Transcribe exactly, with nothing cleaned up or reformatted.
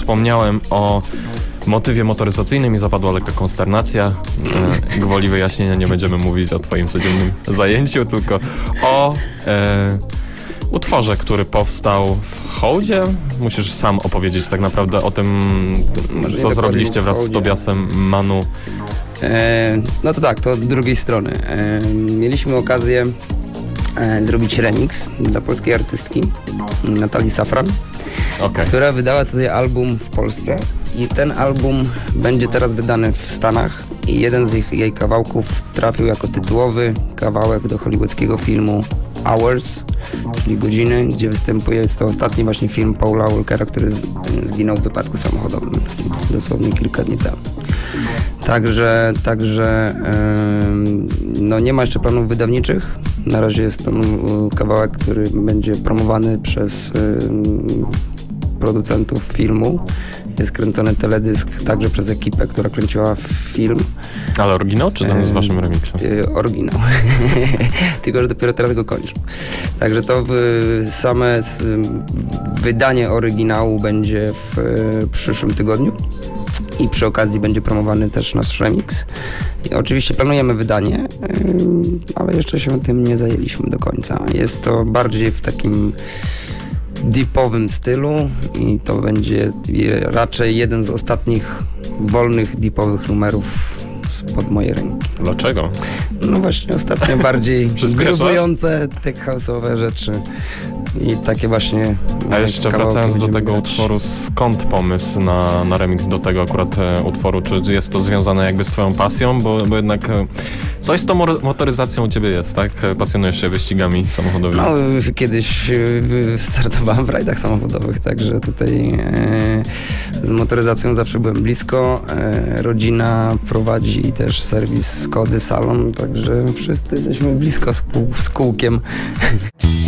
wspomniałem o motywie motoryzacyjnym i zapadła lekka konsternacja. E, gwoli wyjaśnienia, nie będziemy mówić o twoim codziennym zajęciu, tylko o e, utworze, który powstał w hołdzie. Musisz sam opowiedzieć tak naprawdę o tym, Może co nie zrobiliście wraz z hołdzie. Tobiasem Manu. E, no to tak, to od drugiej strony. E, mieliśmy okazję e, zrobić remix dla polskiej artystki Natalii Safran, Okay. która wydała tutaj album w Polsce i ten album będzie teraz wydany w Stanach i jeden z ich, jej kawałków trafił jako tytułowy kawałek do hollywoodzkiego filmu Hours, czyli Godziny, gdzie występuje. Jest to ostatni właśnie film Paula Walkera, który zginął w wypadku samochodowym dosłownie kilka dni temu. Także, także yy, no nie ma jeszcze planów wydawniczych. Na razie jest to yy, kawałek, który będzie promowany przez yy, producentów filmu. Jest kręcony teledysk także przez ekipę, która kręciła film. Ale oryginał, czy tam z waszym remixem? Yy, oryginał. Tylko, że dopiero teraz go kończę. Także to w, same z, wydanie oryginału będzie w y, przyszłym tygodniu. I przy okazji będzie promowany też nasz remix. I oczywiście planujemy wydanie, yy, ale jeszcze się tym nie zajęliśmy do końca. Jest to bardziej w takim deepowym stylu i to będzie raczej jeden z ostatnich wolnych deepowych numerów spod mojej ręki. Dlaczego? No właśnie ostatnio bardziej Przyspieszasz? grubujące te house'owe rzeczy i takie właśnie. A jeszcze wracając do tego grać. utworu, skąd pomysł na, na remix do tego akurat e, utworu? Czy jest to związane jakby z twoją pasją? Bo, bo jednak e, coś z tą motoryzacją u ciebie jest, tak? Pasjonujesz się wyścigami samochodowymi. No, kiedyś startowałem w rajdach samochodowych, także tutaj e, z motoryzacją zawsze byłem blisko. E, rodzina prowadzi też serwis Skody Salon, także wszyscy jesteśmy blisko z, kół, z kółkiem.